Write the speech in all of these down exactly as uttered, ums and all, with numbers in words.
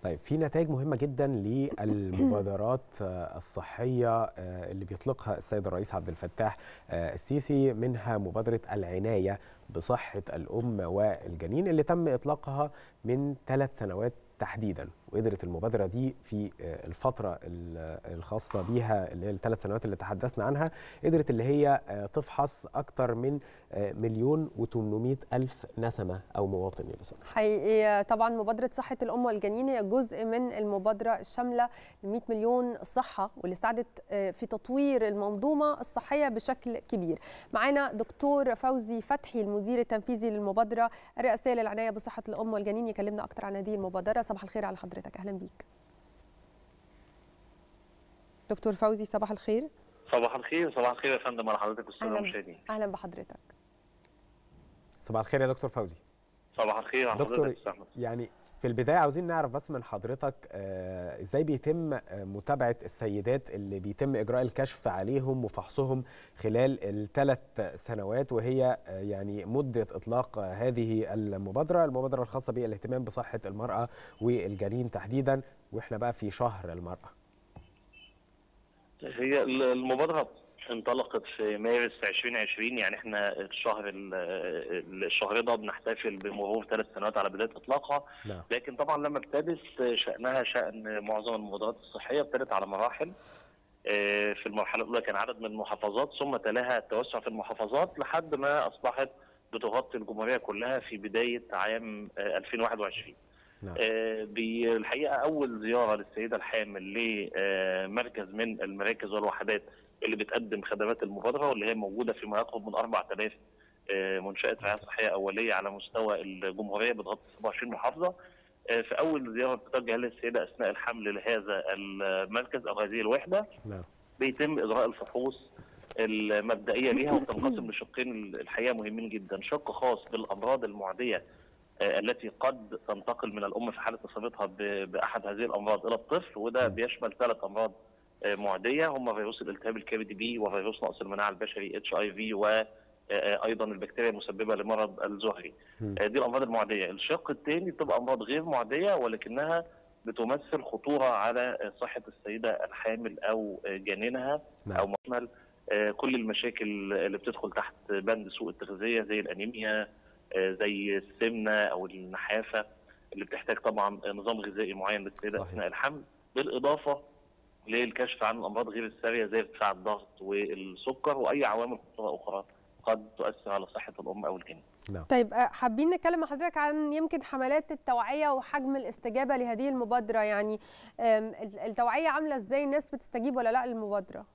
طيب في نتائج مهمة جدا للمبادرات الصحية اللي بيطلقها السيد الرئيس عبد الفتاح السيسي، منها مبادرة العناية بصحة الأم والجنين اللي تم إطلاقها من ثلاث سنوات تحديدا. وقدرت المبادرة دي في الفترة الخاصة بيها اللي هي الثلاث سنوات اللي تحدثنا عنها، قدرت اللي هي تفحص أكثر من مليون وثمانمائة ألف نسمة أو مواطن. حقيقي طبعا مبادرة صحة الأم والجنين هي جزء من المبادرة الشاملة ل مئة مليون صحة، واللي ساعدت في تطوير المنظومة الصحية بشكل كبير. معانا دكتور فوزي فتحي المدير التنفيذي للمبادرة الرئاسية للعناية بصحة الأم والجنين، يكلمنا أكثر عن هذه المبادرة. صباح الخير على حضرتك، أهلا بيك دكتور فوزي. صباح الخير. صباح الخير. صباح الخير يا فندم على حضرتك والسادة المشاهدين. أهلا بحضرتك. صباح الخير يا دكتور فوزي. صباح الخير على دكتور حضرتك. يعني في البداية عاوزين نعرف بس من حضرتك آه ازاي بيتم متابعة السيدات اللي بيتم إجراء الكشف عليهم وفحصهم خلال الثلاث سنوات، وهي آه يعني مدة إطلاق هذه المبادرة المبادرة الخاصة بالاهتمام بصحة المرأة والجنين تحديدا، وإحنا بقى في شهر المرأة. هي المبادرة انطلقت في مارس ألفين وعشرين، يعني احنا الشهر الشهر ده بنحتفل بمرور ثلاث سنوات على بدايه اطلاقها. لا. لكن طبعا لما ابتدت شانها شان معظم المبادرات الصحيه ابتدت على مراحل. في المرحله الاولى كان عدد من المحافظات، ثم تلاها التوسع في المحافظات لحد ما اصبحت بتغطي الجمهوريه كلها في بدايه عام ألفين وواحد وعشرين. نعم. بالحقيقه اول زياره للسيده الحامل لمركز من المراكز والوحدات اللي بتقدم خدمات المبادره، واللي هي موجوده في ما يقرب من أربعة آلاف منشاه رعايه صحيه اوليه على مستوى الجمهوريه بتغطي سبعة وعشرين محافظه. في اول زياره بتتوجه للسيده اثناء الحمل لهذا المركز او هذه الوحده. نعم. بيتم اجراء الفحوص المبدئيه ليها، وبتنقسم لشقين الحقيقه مهمين جدا. شق خاص بالامراض المعديه التي قد تنتقل من الام في حاله اصابتها باحد هذه الامراض الى الطفل، وده بيشمل ثلاث امراض معديه هم فيروس الالتهاب الكبدي بي، وفيروس نقص المناعه البشري اتش اي في، وايضا البكتيريا المسببه لمرض الزهري. دي الامراض المعديه. الشق الثاني بتبقى امراض غير معديه ولكنها بتمثل خطوره على صحه السيده الحامل او جنينها. نعم. او مشمل كل المشاكل اللي بتدخل تحت بند سوء التغذيه زي الانيميا، زي السمنه او النحافه اللي بتحتاج طبعا نظام غذائي معين للسيده اثناء الحمل، بالاضافه للكشف عن الامراض غير الساريه زي ارتفاع الضغط والسكر واي عوامل خطوره اخرى قد تؤثر على صحه الام او الجنين. نعم. طيب حابين نتكلم مع حضرتك عن يمكن حملات التوعيه وحجم الاستجابه لهذه المبادره، يعني التوعيه عامله ازاي؟ الناس بتستجيب ولا لا للمبادره؟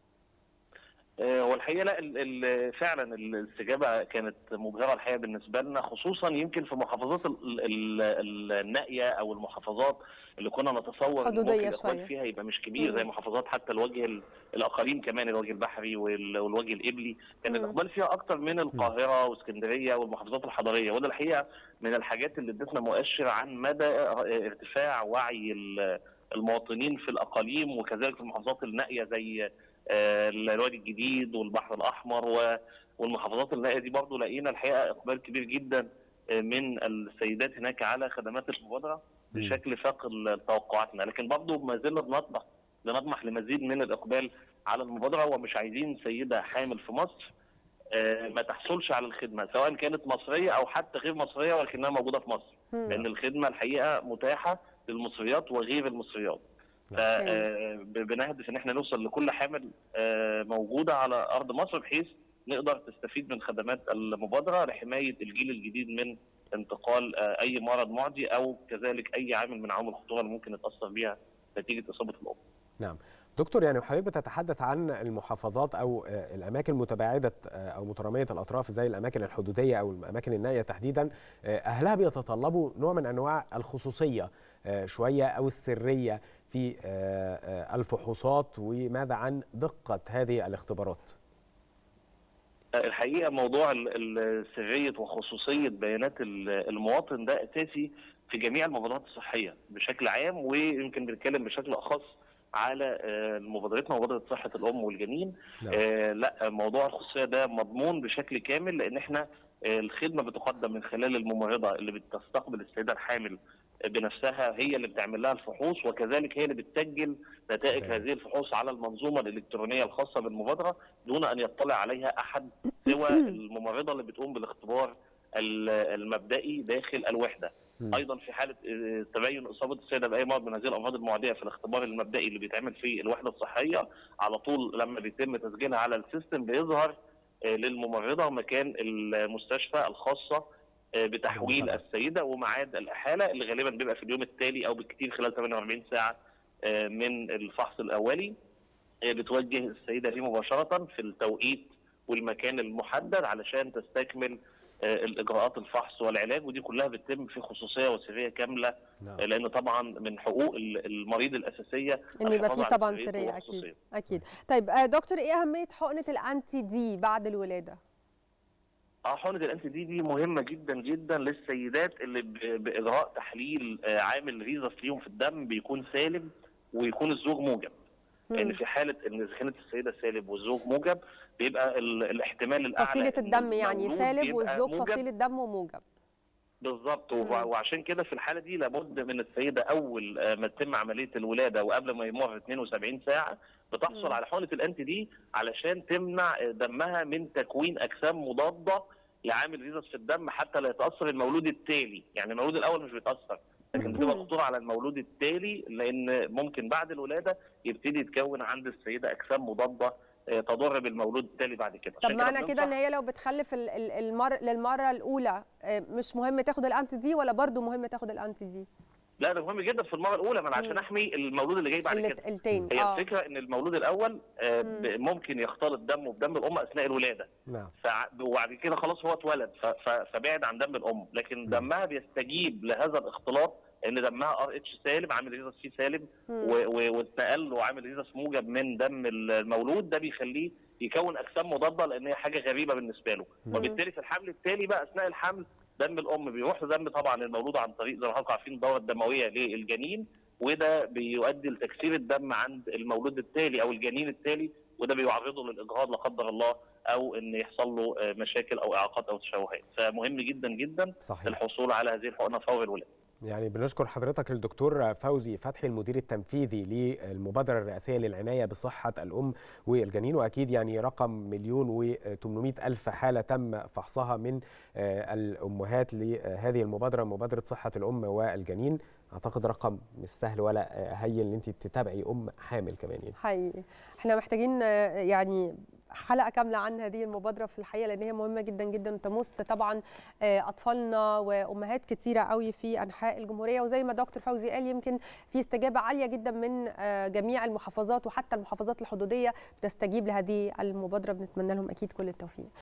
هو الحقيقه لا فعلا الاستجابه كانت مبهره الحقيقه بالنسبه لنا، خصوصا يمكن في محافظات النائيه او المحافظات اللي كنا نتصور ان ممكن الاقبال فيها يبقى مش كبير، زي محافظات حتى الوجه الاقاليم كمان، الوجه البحري والوجه القبلي، كان الاقبال فيها اكتر من القاهره واسكندريه والمحافظات الحضريه. وده الحقيقه من الحاجات اللي ادتنا مؤشر عن مدى ارتفاع وعي المواطنين في الاقاليم، وكذلك في المحافظات النائيه زي الوادي الجديد والبحر الاحمر والمحافظات النائيه دي. برضه لقينا الحقيقه اقبال كبير جدا من السيدات هناك على خدمات المبادره بشكل فاق توقعاتنا، لكن برضه ما زلنا بنطمح بنطمح لمزيد من الاقبال على المبادره، ومش عايزين سيده حامل في مصر ما تحصلش على الخدمه سواء كانت مصريه او حتى غير مصريه ولكنها موجوده في مصر، لان الخدمه الحقيقه متاحه للمصريات وغير المصريات. فبنهدف ان احنا نوصل لكل حامل موجوده على ارض مصر بحيث نقدر تستفيد من خدمات المبادره لحمايه الجيل الجديد من انتقال اي مرض معدي او كذلك اي عامل من عوامل الخطوره اللي ممكن يتاثر بها نتيجه اصابه الام. نعم. دكتور، يعني حضرتك بتتحدث عن المحافظات او الاماكن متباعده او متراميه الاطراف زي الاماكن الحدوديه او الاماكن النائيه تحديدا، اهلها بيتطلبوا نوع من انواع الخصوصيه شويه او السريه في الفحوصات، وماذا عن دقه هذه الاختبارات؟ الحقيقه موضوع سريه وخصوصيه بيانات المواطن ده اساسي في جميع المبادرات الصحيه بشكل عام، ويمكن بنتكلم بشكل اخص على مبادرتنا مبادره صحه الام والجنين. نعم. آه لا موضوع الخصوصيه ده مضمون بشكل كامل، لان احنا الخدمه بتقدم من خلال الممرضه اللي بتستقبل السيده الحامل بنفسها هي اللي بتعمل لها الفحوص، وكذلك هي اللي بتسجل نتائج تمام. هذه الفحوص على المنظومه الالكترونيه الخاصه بالمبادره دون ان يطلع عليها احد سوى الممرضه اللي بتقوم بالاختبار المبدئي داخل الوحده. م. ايضا في حاله تبين اصابه السيده باي مرض من هذه الامراض المعديه في الاختبار المبدئي اللي بيتعمل في الوحده الصحيه، على طول لما بيتم تسجيلها على السيستم بيظهر للممرضه مكان المستشفى الخاصه بتحويل السيده وميعاد الاحاله اللي غالبا بيبقى في اليوم التالي او بالكثير خلال ثمانية وأربعين ساعه من الفحص الاولي. بتوجه السيده فيه مباشره في التوقيت والمكان المحدد علشان تستكمل الاجراءات الفحص والعلاج، ودي كلها بتتم في خصوصيه وسريه كامله. نعم. لان طبعا من حقوق المريض الاساسيه ان يبقى في طبعا سريه. اكيد اكيد. طيب دكتور، ايه اهميه حقنه الانتي دي بعد الولاده؟ اه حقنه الانتي دي دي مهمه جدا جدا للسيدات اللي باجراء تحليل عامل ريزس ليهم في الدم بيكون سالب ويكون الزوج موجب. لان يعني في حاله ان اذا كانت السيده سالب والزوج موجب بيبقى الاحتمال الاعلى فصيله الدم يعني سالب والزوج فصيله دمه موجب. بالظبط. وعشان كده في الحاله دي لابد من السيده اول ما تتم عمليه الولاده وقبل ما يمر اثنين وسبعين ساعه بتحصل م. على حقنه الانتي دي علشان تمنع دمها من تكوين اجسام مضاده لعامل ريزس في الدم حتى لا يتاثر المولود التالي. يعني المولود الاول مش بيتاثر، لكن بتبقى خطوره على المولود التالي لان ممكن بعد الولاده يبتدي يتكون عند السيده اجسام مضاده تضر بالمولود التالي بعد كده. طب معنى كده ان هي لو بتخلف المر... للمره الاولى مش مهم تاخد الانتي دي ولا برضو مهم تاخد الانتي دي؟ لا ده مهم جدا في المره الاولى، من عشان احمي المولود اللي جاي بعد كده. التاني. هي آه. الفكره ان المولود الاول ممكن يختلط دمه بدم الام اثناء الولاده. نعم. وبعد كده خلاص هو اتولد فبعد عن دم الام، لكن م. دمها بيستجيب لهذا الاختلاط ان دمها ار اتش سالب عامل ريزس فيه سالب واتنقل وعامل ريزس موجب من دم المولود، ده بيخليه يكون اجسام مضاده لان هي حاجه غريبه بالنسبه له. وبالتالي في الحمل التالي بقى اثناء الحمل دم الام بيروح لدم طبعا المولود عن طريق زي ما حضراتكم عارفين الدوره الدمويه للجنين، وده بيؤدي لتكسير الدم عند المولود التالي او الجنين التالي، وده بيعرضه للاجهاض لا قدر الله او ان يحصل له مشاكل او اعاقات او تشوهات. فمهم جدا جدا صحيح. الحصول على هذه الحقنه فور الولاده. يعني بنشكر حضرتك الدكتور فوزي فتحي المدير التنفيذي للمبادرة الرئاسية للعناية بصحة الأم والجنين، وأكيد يعني رقم مليون وثمانمائة ألف حالة تم فحصها من الأمهات لهذه المبادرة، مبادرة صحة الأم والجنين. أعتقد رقم مش سهل ولا هين ان انت تتابعي أم حامل كمان. يعني حقيقي احنا محتاجين يعني حلقه كامله عن هذه المبادره في الحقيقه لان هي مهمه جدا جدا وتمس طبعا اطفالنا وامهات كثيره قوي في انحاء الجمهوريه، وزي ما دكتور فوزي قال يمكن في استجابه عاليه جدا من جميع المحافظات وحتى المحافظات الحدوديه بتستجيب لهذه المبادره. بنتمنى لهم اكيد كل التوفيق.